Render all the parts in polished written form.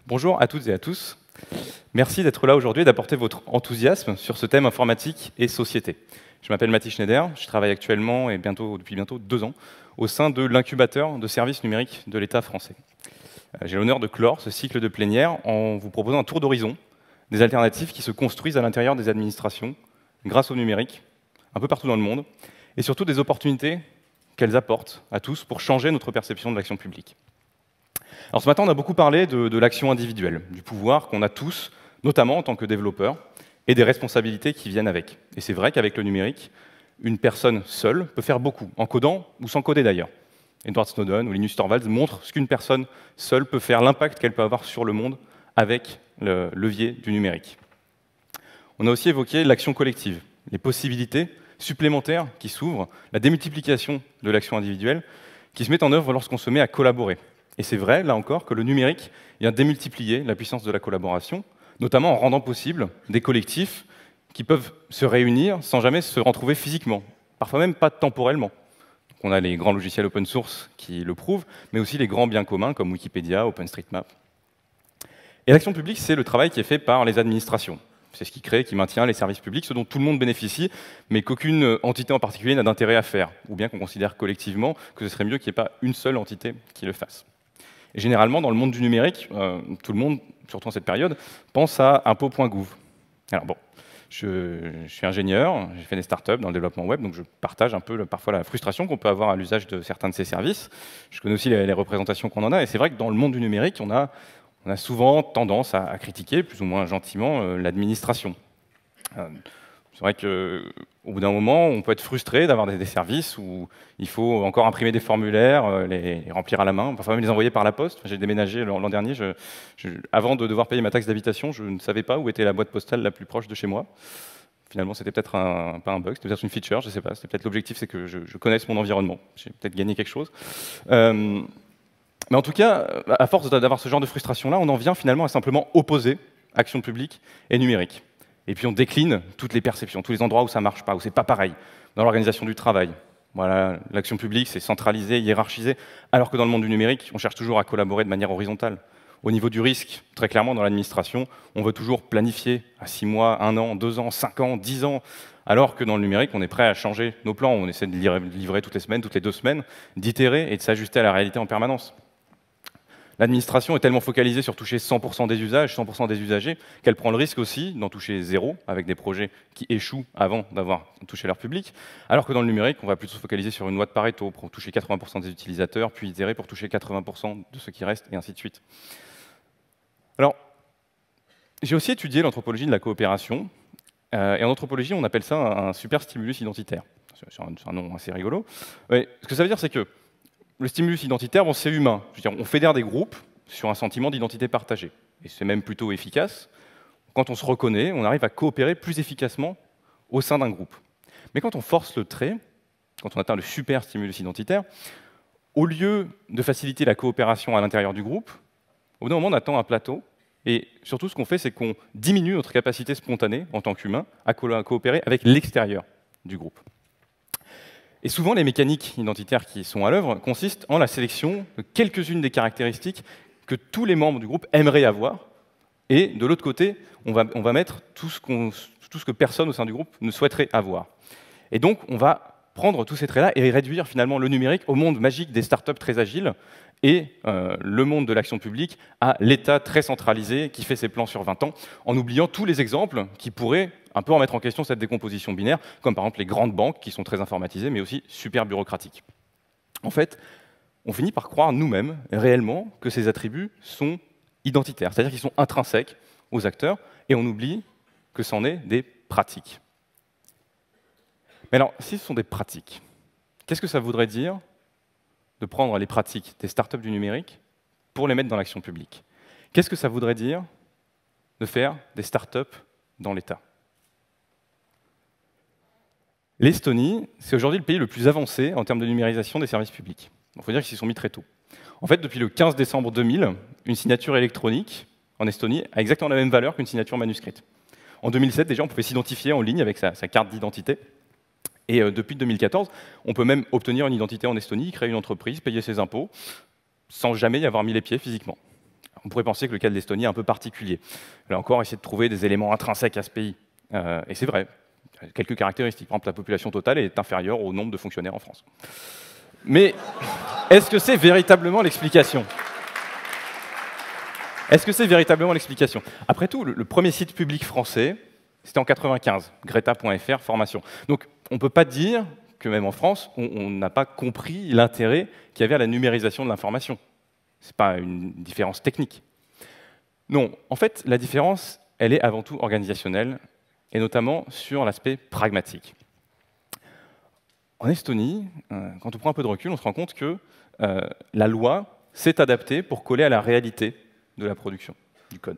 Bonjour à toutes et à tous. Merci d'être là aujourd'hui et d'apporter votre enthousiasme sur ce thème informatique et société. Je m'appelle Mathis Schneider, je travaille actuellement et depuis bientôt 2 ans au sein de l'incubateur de services numériques de l'État français. J'ai l'honneur de clore ce cycle de plénière en vous proposant un tour d'horizon des alternatives qui se construisent à l'intérieur des administrations grâce au numérique, un peu partout dans le monde, et surtout des opportunités qu'elles apportent à tous pour changer notre perception de l'action publique. Alors ce matin, on a beaucoup parlé de l'action individuelle, du pouvoir qu'on a tous, notamment en tant que développeurs, et des responsabilités qui viennent avec. Et c'est vrai qu'avec le numérique, une personne seule peut faire beaucoup, en codant ou sans coder d'ailleurs. Edward Snowden ou Linus Torvalds montrent ce qu'une personne seule peut faire, l'impact qu'elle peut avoir sur le monde avec le levier du numérique. On a aussi évoqué l'action collective, les possibilités supplémentaires qui s'ouvrent, la démultiplication de l'action individuelle qui se met en œuvre lorsqu'on se met à collaborer. Et c'est vrai, là encore, que le numérique vient démultiplier la puissance de la collaboration, notamment en rendant possible des collectifs qui peuvent se réunir sans jamais se retrouver physiquement, parfois même pas temporellement. Donc on a les grands logiciels open source qui le prouvent, mais aussi les grands biens communs comme Wikipédia, OpenStreetMap. Et l'action publique, c'est le travail qui est fait par les administrations. C'est ce qui crée, qui maintient les services publics, ce dont tout le monde bénéficie, mais qu'aucune entité en particulier n'a d'intérêt à faire, ou bien qu'on considère collectivement que ce serait mieux qu'il n'y ait pas une seule entité qui le fasse. Et généralement, dans le monde du numérique, tout le monde, surtout en cette période, pense à impôts.gouv. Alors bon, je suis ingénieur, j'ai fait des startups dans le développement web, donc je partage un peu parfois la frustration qu'on peut avoir à l'usage de certains de ces services. Je connais aussi les représentations qu'on en a, et c'est vrai que dans le monde du numérique, on a souvent tendance à critiquer, plus ou moins gentiment, l'administration. C'est vrai qu'au bout d'un moment, on peut être frustré d'avoir des services où il faut encore imprimer des formulaires, les remplir à la main, parfois même les envoyer par la poste. J'ai déménagé l'an dernier. Avant de devoir payer ma taxe d'habitation, je ne savais pas où était la boîte postale la plus proche de chez moi. Finalement, c'était peut-être pas un bug, c'était peut-être une feature, je ne sais pas. C'était peut-être l'objectif, c'est que je connaisse mon environnement. J'ai peut-être gagné quelque chose. Mais en tout cas, à force d'avoir ce genre de frustration-là, on en vient finalement à simplement opposer action publique et numérique. Et puis on décline toutes les perceptions, tous les endroits où ça ne marche pas, où c'est pas pareil. Dans l'organisation du travail, voilà, l'action publique, c'est centralisé, hiérarchisé, alors que dans le monde du numérique, on cherche toujours à collaborer de manière horizontale. Au niveau du risque, très clairement, dans l'administration, on veut toujours planifier à 6 mois, 1 an, 2 ans, 5 ans, 10 ans, alors que dans le numérique, on est prêt à changer nos plans, on essaie de livrer toutes les semaines, toutes les 2 semaines, d'itérer et de s'ajuster à la réalité en permanence. L'administration est tellement focalisée sur toucher 100% des usages, 100% des usagers, qu'elle prend le risque aussi d'en toucher 0, avec des projets qui échouent avant d'avoir touché leur public, alors que dans le numérique, on va plutôt se focaliser sur une loi de Pareto pour toucher 80% des utilisateurs, puis itérer pour toucher 80% de ceux qui restent, et ainsi de suite. Alors, j'ai aussi étudié l'anthropologie de la coopération, et en anthropologie, on appelle ça un super stimulus identitaire. C'est un nom assez rigolo. Mais ce que ça veut dire, c'est que le stimulus identitaire, bon, c'est humain. Je veux dire, on fédère des groupes sur un sentiment d'identité partagée. Et c'est même plutôt efficace. Quand on se reconnaît, on arrive à coopérer plus efficacement au sein d'un groupe. Mais quand on force le trait, quand on atteint le super stimulus identitaire, au lieu de faciliter la coopération à l'intérieur du groupe, au bout d'un moment, on attend un plateau. Et surtout, ce qu'on fait, c'est qu'on diminue notre capacité spontanée, en tant qu'humain, à coopérer avec l'extérieur du groupe. Et souvent, les mécaniques identitaires qui sont à l'œuvre consistent en la sélection de quelques-unes des caractéristiques que tous les membres du groupe aimeraient avoir. Et de l'autre côté, on va mettre tout ce que personne au sein du groupe ne souhaiterait avoir. Et donc, on va prendre tous ces traits-là et réduire finalement le numérique au monde magique des startups très agiles et le monde de l'action publique à l'État très centralisé qui fait ses plans sur 20 ans, en oubliant tous les exemples qui pourraient un peu remettre en question cette décomposition binaire, comme par exemple les grandes banques qui sont très informatisées, mais aussi super bureaucratiques. En fait, on finit par croire nous-mêmes, réellement, que ces attributs sont identitaires, c'est-à-dire qu'ils sont intrinsèques aux acteurs, et on oublie que c'en est des pratiques. Mais alors, si ce sont des pratiques, qu'est-ce que ça voudrait dire de prendre les pratiques des startups du numérique pour les mettre dans l'action publique? Qu'est-ce que ça voudrait dire de faire des startups dans l'État? L'Estonie, c'est aujourd'hui le pays le plus avancé en termes de numérisation des services publics. Il faut dire qu'ils s'y sont mis très tôt. En fait, depuis le 15 décembre 2000, une signature électronique en Estonie a exactement la même valeur qu'une signature manuscrite. En 2007, déjà, on pouvait s'identifier en ligne avec sa carte d'identité. Et depuis 2014, on peut même obtenir une identité en Estonie, créer une entreprise, payer ses impôts, sans jamais y avoir mis les pieds physiquement. Alors, On pourrait penser que le cas de l'Estonie est un peu particulier. Là encore, essayer de trouver des éléments intrinsèques à ce pays. Et c'est vrai, quelques caractéristiques. Par exemple, la population totale est inférieure au nombre de fonctionnaires en France. Mais est-ce que c'est véritablement l'explication? Est-ce que c'est véritablement l'explication? Après tout, le premier site public français, c'était en 95, greta.fr, formation. Donc, on ne peut pas dire que même en France, on n'a pas compris l'intérêt qu'il y avait à la numérisation de l'information. Ce n'est pas une différence technique. Non, en fait, la différence, elle est avant tout organisationnelle, et notamment sur l'aspect pragmatique. En Estonie, quand on prend un peu de recul, on se rend compte que la loi s'est adaptée pour coller à la réalité de la production du code.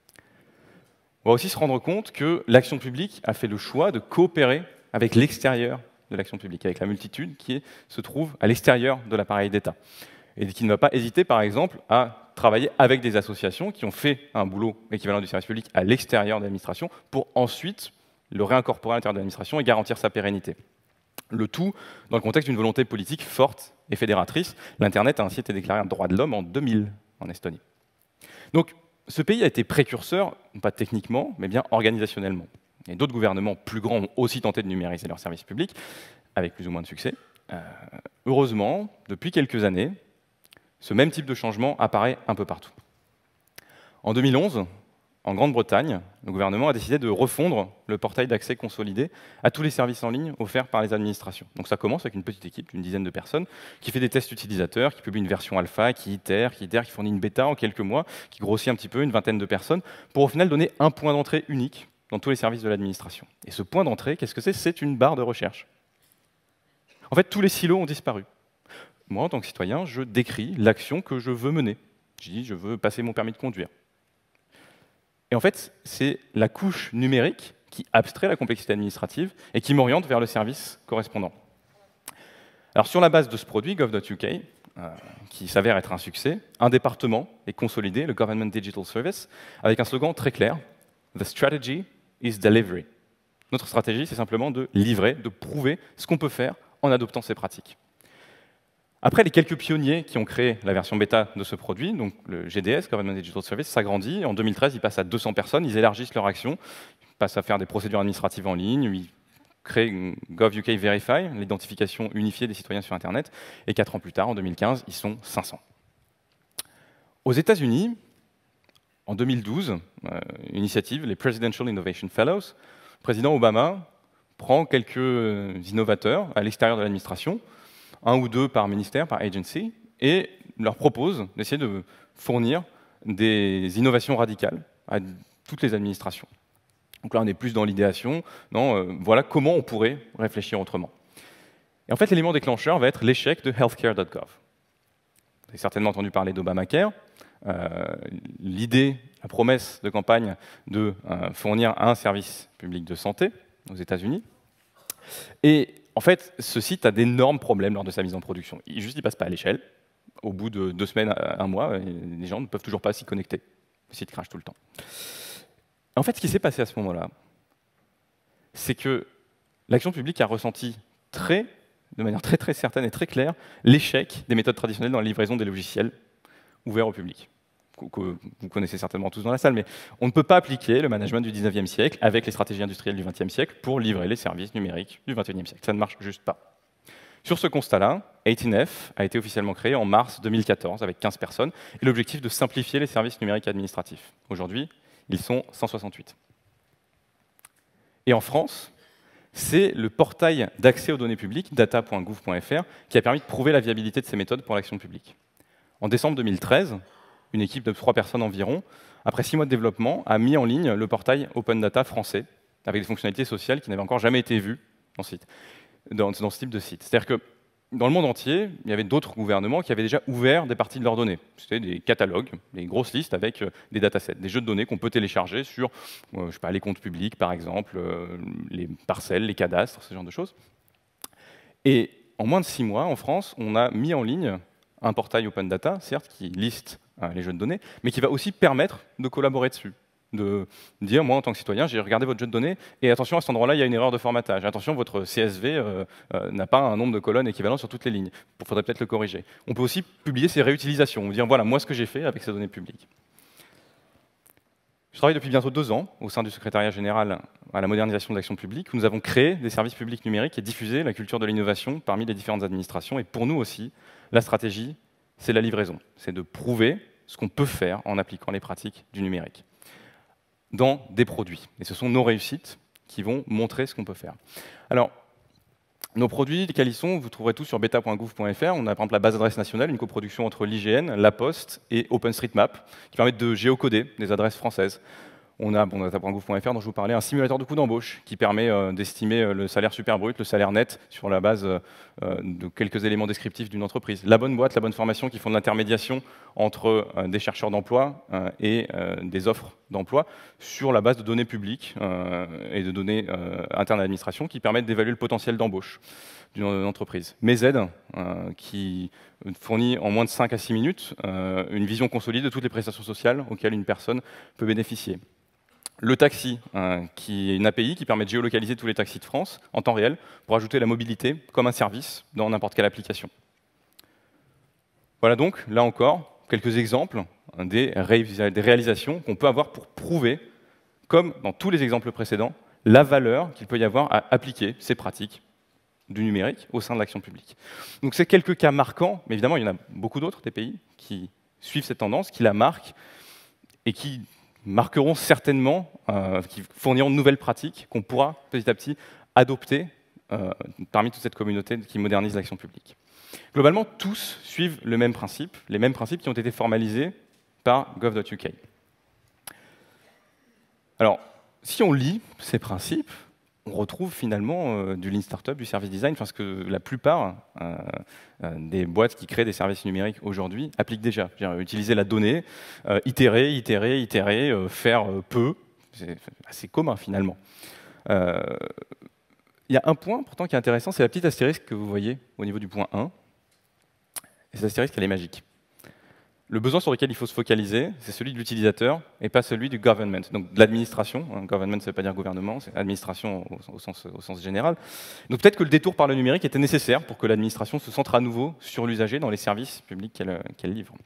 On va aussi se rendre compte que l'action publique a fait le choix de coopérer avec l'extérieur de l'action publique, avec la multitude qui se trouve à l'extérieur de l'appareil d'État. Et qui ne va pas hésiter, par exemple, à travailler avec des associations qui ont fait un boulot équivalent du service public à l'extérieur de l'administration pour ensuite le réincorporer à l'intérieur de l'administration et garantir sa pérennité. Le tout dans le contexte d'une volonté politique forte et fédératrice. L'Internet a ainsi été déclaré un droit de l'homme en 2000 en Estonie. Donc, ce pays a été précurseur, pas techniquement, mais bien organisationnellement. Et d'autres gouvernements plus grands ont aussi tenté de numériser leurs services publics, avec plus ou moins de succès. Heureusement, depuis quelques années, ce même type de changement apparaît un peu partout. En 2011, en Grande-Bretagne, le gouvernement a décidé de refondre le portail d'accès consolidé à tous les services en ligne offerts par les administrations. Donc ça commence avec une petite équipe d'une dizaine de personnes qui fait des tests utilisateurs, qui publie une version alpha, qui itère, qui fournit une bêta en quelques mois, qui grossit un petit peu, une vingtaine de personnes, pour au final donner un point d'entrée unique dans tous les services de l'administration. Et ce point d'entrée, qu'est-ce que c'est? C'est une barre de recherche. En fait, tous les silos ont disparu. Moi, en tant que citoyen, je décris l'action que je veux mener. Je dis, je veux passer mon permis de conduire. Et en fait, c'est la couche numérique qui abstrait la complexité administrative et qui m'oriente vers le service correspondant. Alors, sur la base de ce produit, gov.uk, qui s'avère être un succès, un département est consolidé, le Government Digital Service, avec un slogan très clair, « The strategy is delivery ». Notre stratégie, c'est simplement de livrer, de prouver ce qu'on peut faire en adoptant ces pratiques. Après, les quelques pionniers qui ont créé la version bêta de ce produit, donc le GDS, Government Digital Service, s'agrandit. En 2013, ils passent à 200 personnes, ils élargissent leur action, ils passent à faire des procédures administratives en ligne, ils créent GovUK Verify, l'identification unifiée des citoyens sur Internet, et 4 ans plus tard, en 2015, ils sont 500. Aux États-Unis, en 2012, une initiative, les Presidential Innovation Fellows, le président Obama prend quelques innovateurs à l'extérieur de l'administration, un ou deux par ministère, par agency, et leur propose d'essayer de fournir des innovations radicales à toutes les administrations. Donc là, on est plus dans l'idéation, voilà comment on pourrait réfléchir autrement. Et en fait, l'élément déclencheur va être l'échec de healthcare.gov. Vous avez certainement entendu parler d'Obamacare. L'idée, la promesse de campagne de fournir un service public de santé aux États-Unis. Et en fait, ce site a d'énormes problèmes lors de sa mise en production. Il ne passe pas à l'échelle. Au bout de 2 semaines à 1 mois, les gens ne peuvent toujours pas s'y connecter. Le site crache tout le temps. En fait, ce qui s'est passé à ce moment-là, c'est que l'action publique a ressenti de manière très certaine et très claire l'échec des méthodes traditionnelles dans la livraison des logiciels ouverts au public, que vous connaissez certainement tous dans la salle, mais on ne peut pas appliquer le management du 19e siècle avec les stratégies industrielles du 20e siècle pour livrer les services numériques du 21e siècle. Ça ne marche juste pas. Sur ce constat-là, 18F a été officiellement créé en mars 2014 avec 15 personnes et l'objectif de simplifier les services numériques administratifs. Aujourd'hui, ils sont 168. Et en France, c'est le portail d'accès aux données publiques, data.gouv.fr, qui a permis de prouver la viabilité de ces méthodes pour l'action publique. En décembre 2013, une équipe de 3 personnes environ, après 6 mois de développement, a mis en ligne le portail Open Data français, avec des fonctionnalités sociales qui n'avaient encore jamais été vues dans ce type de site. C'est-à-dire que dans le monde entier, il y avait d'autres gouvernements qui avaient déjà ouvert des parties de leurs données. C'était des catalogues, des grosses listes avec des datasets, des jeux de données qu'on peut télécharger sur les comptes publics, par exemple, les parcelles, les cadastres, ce genre de choses. Et en moins de 6 mois, en France, on a mis en ligne un portail Open Data, certes, qui liste les jeux de données, mais qui va aussi permettre de collaborer dessus. De dire, moi, en tant que citoyen, j'ai regardé votre jeu de données, et attention, à cet endroit-là, il y a une erreur de formatage. Attention, votre CSV n'a pas un nombre de colonnes équivalent sur toutes les lignes. Il faudrait peut-être le corriger. On peut aussi publier ces réutilisations, dire, voilà, moi, ce que j'ai fait avec ces données publiques. Je travaille depuis bientôt 2 ans au sein du secrétariat général à la modernisation de l'action publique, où nous avons créé des services publics numériques et diffusé la culture de l'innovation parmi les différentes administrations. Et pour nous aussi, la stratégie, c'est la livraison. C'est de prouver ce qu'on peut faire en appliquant les pratiques du numérique dans des produits. Et ce sont nos réussites qui vont montrer ce qu'on peut faire. Alors, nos produits, quels ils sont, vous trouverez tout sur beta.gouv.fr. On a par exemple la base d'adresses nationale, une coproduction entre l'IGN, La Poste et OpenStreetMap, qui permettent de géocoder des adresses françaises. On a data.gouv.fr dont je vous parlais, un simulateur de coût d'embauche qui permet d'estimer le salaire super brut, le salaire net, sur la base de quelques éléments descriptifs d'une entreprise. La bonne boîte, la bonne formation qui font de l'intermédiation entre des chercheurs d'emploi et des offres d'emploi sur la base de données publiques et de données internes à l'administration qui permettent d'évaluer le potentiel d'embauche d'une entreprise. MEZ, qui fournit en moins de 5 à 6 minutes une vision consolidée de toutes les prestations sociales auxquelles une personne peut bénéficier. Le taxi, qui est une API qui permet de géolocaliser tous les taxis de France en temps réel pour ajouter la mobilité comme un service dans n'importe quelle application. Voilà donc, là encore, quelques exemples des réalisations qu'on peut avoir pour prouver, comme dans tous les exemples précédents, la valeur qu'il peut y avoir à appliquer ces pratiques du numérique au sein de l'action publique. Donc c'est quelques cas marquants, mais évidemment il y en a beaucoup d'autres des pays qui suivent cette tendance, qui la marquent et qui marqueront certainement, qui fourniront de nouvelles pratiques qu'on pourra petit à petit adopter parmi toute cette communauté qui modernise l'action publique. Globalement, tous suivent le même principe, les mêmes principes qui ont été formalisés par gov.uk. Alors, si on lit ces principes, on retrouve finalement du Lean Startup, du service design, parce que la plupart des boîtes qui créent des services numériques aujourd'hui appliquent déjà. Utiliser la donnée, itérer, faire peu, c'est assez commun finalement. Il y a un point pourtant qui est intéressant, c'est la petite astérisque que vous voyez au niveau du point 1. Et cette astérisque, elle est magique. Le besoin sur lequel il faut se focaliser, c'est celui de l'utilisateur et pas celui du government, donc de l'administration. Government, ça ne veut pas dire gouvernement, c'est administration au sens général. Donc peut-être que le détour par le numérique était nécessaire pour que l'administration se centre à nouveau sur l'usager dans les services publics qu'elle livre.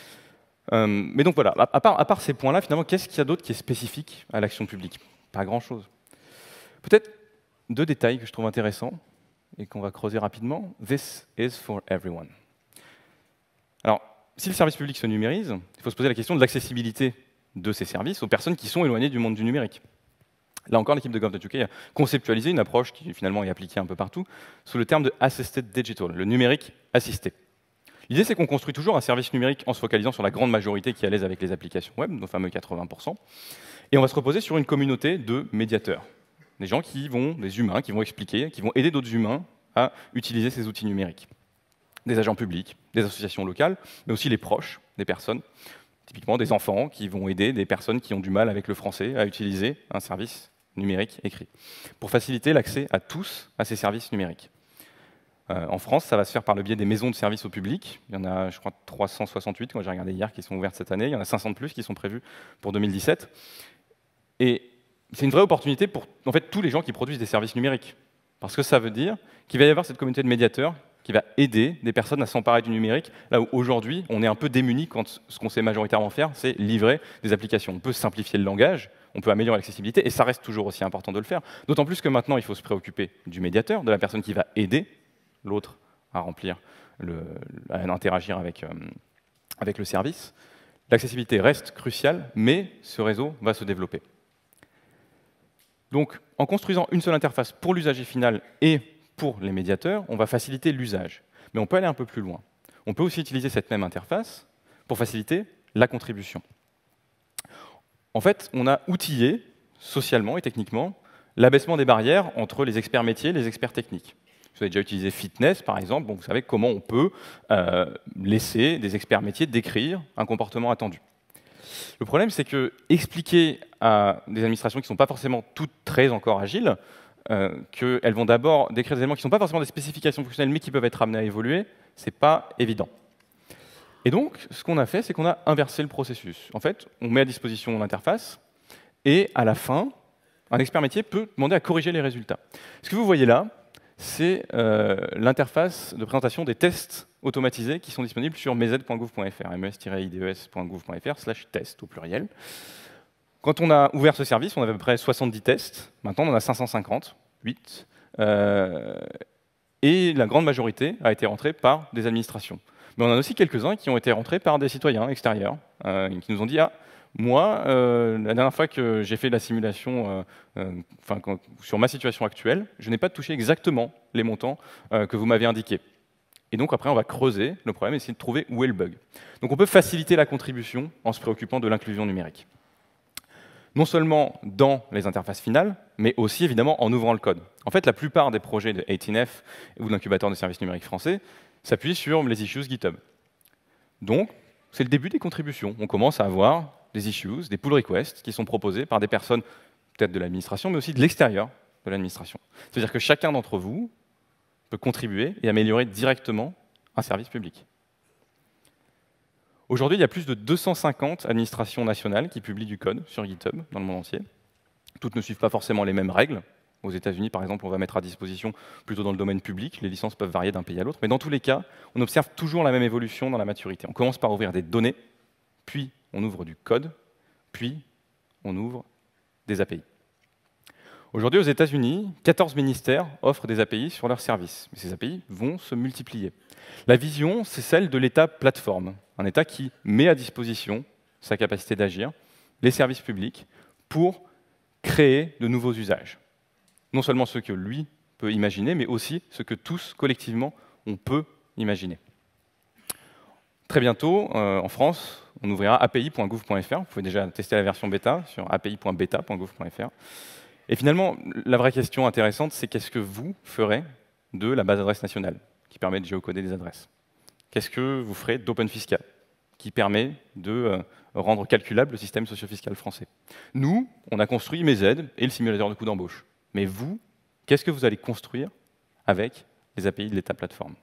Mais donc voilà, à part ces points-là, finalement, qu'est-ce qu'il y a d'autre qui est spécifique à l'action publique? Pas grand-chose. Peut-être 2 détails que je trouve intéressants et qu'on va creuser rapidement. This is for everyone. Alors, si le service public se numérise, il faut se poser la question de l'accessibilité de ces services aux personnes qui sont éloignées du monde du numérique. Là encore, l'équipe de gov.uk a conceptualisé une approche qui finalement est appliquée un peu partout, sous le terme de Assisted Digital, le numérique assisté. L'idée, c'est qu'on construit toujours un service numérique en se focalisant sur la grande majorité qui est à l'aise avec les applications web, nos fameux 80%, et on va se reposer sur une communauté de médiateurs, des humains qui vont expliquer, qui vont aider d'autres humains à utiliser ces outils numériques. Des agents publics, des associations locales, mais aussi les proches des personnes, typiquement des enfants qui vont aider des personnes qui ont du mal avec le français à utiliser un service numérique écrit, pour faciliter l'accès à tous à ces services numériques. En France, ça va se faire par le biais des maisons de services au public. Il y en a, je crois, 368, quand j'ai regardé hier, qui sont ouvertes cette année. Il y en a 500 de plus qui sont prévues pour 2017. Et c'est une vraie opportunité pour en fait, tous les gens qui produisent des services numériques. Parce que ça veut dire qu'il va y avoir cette communauté de médiateurs qui va aider des personnes à s'emparer du numérique, là où aujourd'hui, on est un peu démunis quand ce qu'on sait majoritairement faire, c'est livrer des applications. On peut simplifier le langage, on peut améliorer l'accessibilité, et ça reste toujours aussi important de le faire. D'autant plus que maintenant, il faut se préoccuper du médiateur, de la personne qui va aider l'autre à remplir, à interagir avec le service. L'accessibilité reste cruciale, mais ce réseau va se développer. Donc, en construisant une seule interface pour l'usager final et pour les médiateurs, on va faciliter l'usage. Mais on peut aller un peu plus loin. On peut aussi utiliser cette même interface pour faciliter la contribution. En fait, on a outillé, socialement et techniquement, l'abaissement des barrières entre les experts métiers et les experts techniques. Vous avez déjà utilisé Fitness, par exemple, donc vous savez comment on peut laisser des experts métiers décrire un comportement attendu. Le problème, c'est que expliquer à des administrations qui ne sont pas forcément toutes très encore agiles, qu'elles vont d'abord décrire des éléments qui ne sont pas forcément des spécifications fonctionnelles, mais qui peuvent être amenés à évoluer, ce n'est pas évident. Et donc, ce qu'on a fait, c'est qu'on a inversé le processus. En fait, on met à disposition l'interface, et à la fin, un expert métier peut demander à corriger les résultats. Ce que vous voyez là, c'est l'interface de présentation des tests automatisés qui sont disponibles sur mez.gouv.fr, mes-ides.gouv.fr/test au pluriel. Quand on a ouvert ce service, on avait à peu près 70 tests. Maintenant, on en a 550, 8. Et la grande majorité a été rentrée par des administrations. Mais on en a aussi quelques-uns qui ont été rentrés par des citoyens extérieurs, qui nous ont dit « Ah, moi, la dernière fois que j'ai fait la simulation sur ma situation actuelle, je n'ai pas touché exactement les montants que vous m'avez indiqués. » Et donc après, on va creuser le problème et essayer de trouver où est le bug. Donc on peut faciliter la contribution en se préoccupant de l'inclusion numérique. Non seulement dans les interfaces finales, mais aussi évidemment en ouvrant le code. En fait, la plupart des projets de 18F ou de l'incubateur de services numériques français s'appuient sur les issues GitHub. Donc, c'est le début des contributions. On commence à avoir des issues, des pull requests qui sont proposés par des personnes, peut-être de l'administration, mais aussi de l'extérieur de l'administration. C'est-à-dire que chacun d'entre vous peut contribuer et améliorer directement un service public. Aujourd'hui, il y a plus de 250 administrations nationales qui publient du code sur GitHub dans le monde entier. Toutes ne suivent pas forcément les mêmes règles. Aux États-Unis, par exemple, on va mettre à disposition plutôt dans le domaine public. Les licences peuvent varier d'un pays à l'autre. Mais dans tous les cas, on observe toujours la même évolution dans la maturité. On commence par ouvrir des données, puis on ouvre du code, puis on ouvre des API. Aujourd'hui, aux États-Unis, 14 ministères offrent des API sur leurs services. Mais ces API vont se multiplier. La vision, c'est celle de l'État plateforme, un État qui met à disposition sa capacité d'agir, les services publics, pour créer de nouveaux usages. Non seulement ceux que lui peut imaginer, mais aussi ceux que tous, collectivement, on peut imaginer. Très bientôt, en France, on ouvrira api.gouv.fr. Vous pouvez déjà tester la version bêta sur api.beta.gouv.fr. Et finalement, la vraie question intéressante, c'est qu'est-ce que vous ferez de la base adresse nationale, qui permet de géocoder des adresses? Qu'est-ce que vous ferez d'OpenFiscal, qui permet de rendre calculable le système socio-fiscal français? Nous, on a construit MEZ et le simulateur de coût d'embauche. Mais vous, qu'est-ce que vous allez construire avec les API de l'État plateforme?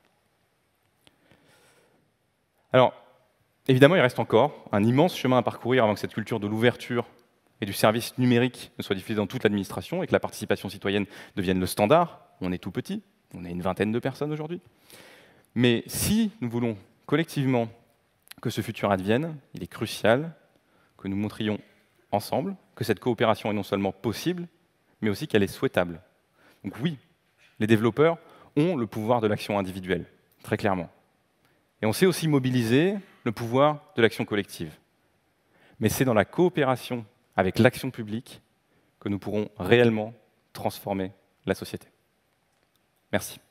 Alors, évidemment, il reste encore un immense chemin à parcourir avant que cette culture de l'ouverture et du service numérique ne soit diffusée dans toute l'administration et que la participation citoyenne devienne le standard. On est tout petit, on est une vingtaine de personnes aujourd'hui. Mais si nous voulons collectivement que ce futur advienne, il est crucial que nous montrions ensemble que cette coopération est non seulement possible, mais aussi qu'elle est souhaitable. Donc oui, les développeurs ont le pouvoir de l'action individuelle, très clairement. Et on sait aussi mobiliser le pouvoir de l'action collective. Mais c'est dans la coopération avec l'action publique que nous pourrons réellement transformer la société. Merci.